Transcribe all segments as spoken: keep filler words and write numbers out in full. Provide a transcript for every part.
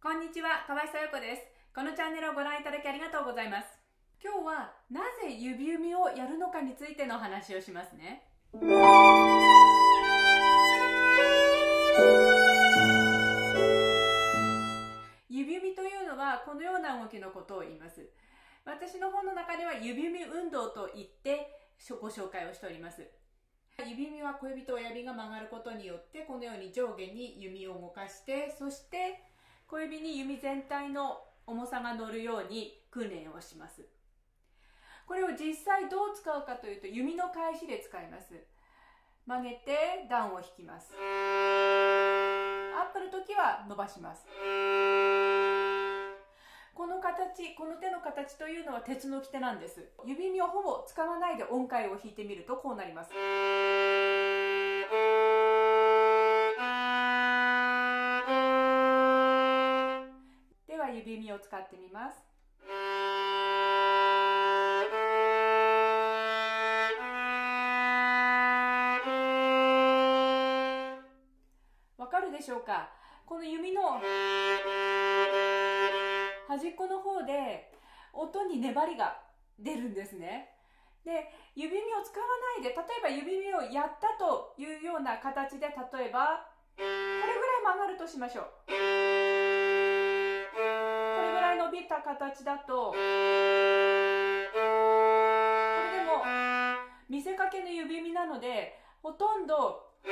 こんにちは、河合さよ子です。このチャンネルをご覧いただきありがとうございます。今日はなぜ指弓をやるのかについての話をしますね。指弓というのはこのような動きのことを言います。私の本の中では指弓運動と言ってご紹介をしております。指弓は小指と親指が曲がることによってこのように上下に弓を動かして、そして小指に弓全体の重さが乗るように訓練をします。これを実際どう使うかというと、弓の返しで使います。曲げて段を引きます。アップの時は伸ばします。この形、この手の形というのは鉄の掟なんです。指弓をほぼ使わないで音階を弾いてみるとこうなります。では指弓を使ってみます。わかるでしょうか？この弓の端っこの方で音に粘りが出るんですね。で、指弓を使わないで、例えば指弓をやったというような形で、例えばこれぐらい曲がるとしましょう。これぐらい伸びた形だと、これでも見せかけの指弓なのでほとんどや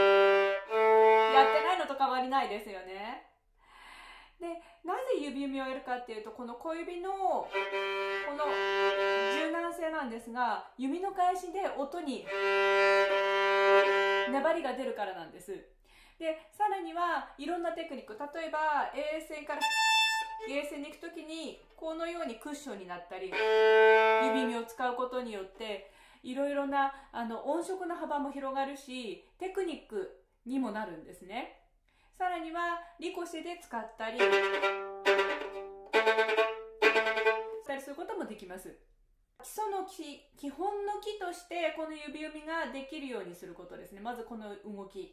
ってないのと変わりないですよね。で、なぜ指弓をやるかっていうと、この小指のこの柔軟性なんですが、弓の返しで音に粘りが出るからなんです。で、さらにはいろんなテクニック、例えば A 線から A 線に行くときにこのようにクッションになったり、指弓を使うことによっていろいろなあの音色の幅も広がるし、テクニックにもなるんですね。さらにはリコシェで使ったりしたりすることもできます。基礎の木、基本の木としてこの指弓ができるようにすることですね。まずこの動き、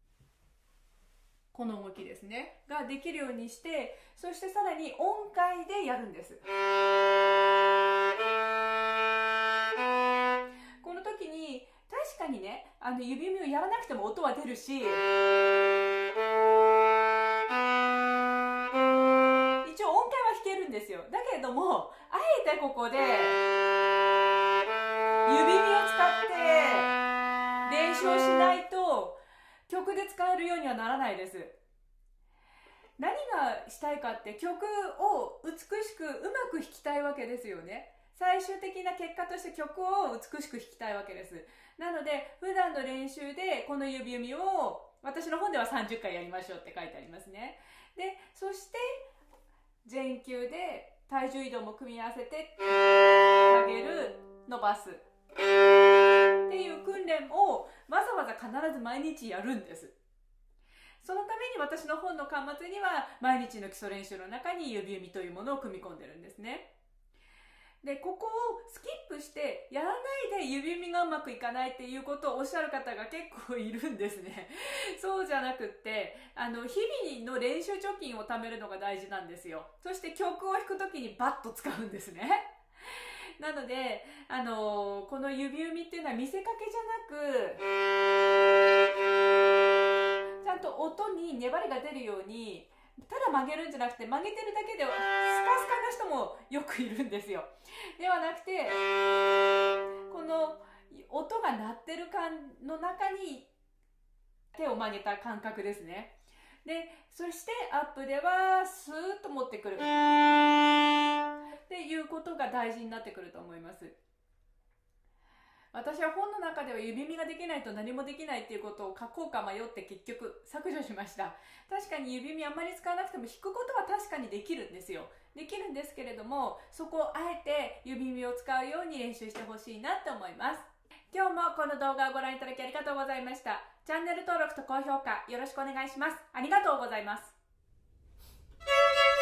この動きですねができるようにして、そしてさらに音階でやるんです。この時に確かにね、あの指弓をやらなくても音は出るし、ですよ。だけれども、あえてここで指弓を使って練習をしないと曲で使えるようにはならないです。何がしたいかって、曲を美しくうまく弾きたいわけですよね。最終的な結果として曲を美しく弾きたいわけです。なので普段の練習でこの指弓を私の本ではさんじゅっかいやりましょうって書いてありますね。で、そして前球で体重移動も組み合わせて上げる、伸ばすっていう訓練をわざわざ必ず毎日やるんです。そのために私の本の巻末には毎日の基礎練習の中に指弓というものを組み込んでるんですね。で、ここをスキップしてやらないで指弓がうまくいかないっていうことをおっしゃる方が結構いるんですね。そうじゃなくって、あの日々の練習貯金を貯めるのが大事なんですよ。そして曲を弾くときにバッと使うんですね。なので、あのこの指弓っていうのは見せかけじゃなく、ちゃんと音に粘りが出るように、ただ曲げるんじゃなくて、曲げてるだけでスカスカな人もよくいるんですよ。ではなくて、この音が鳴ってる感の中に手を曲げた感覚ですね。で、そしてアップではスーッと持ってくるっていうことが大事になってくると思います。私は本の中では指弓ができないと何もできないっていうことを書こうか迷って結局削除しました。確かに指弓あんまり使わなくても弾くことは確かにできるんですよ。できるんですけれども、そこをあえて指弓を使うように練習してほしいなと思います。今日もこの動画をご覧いただきありがとうございました。チャンネル登録と高評価よろしくお願いします。ありがとうございます。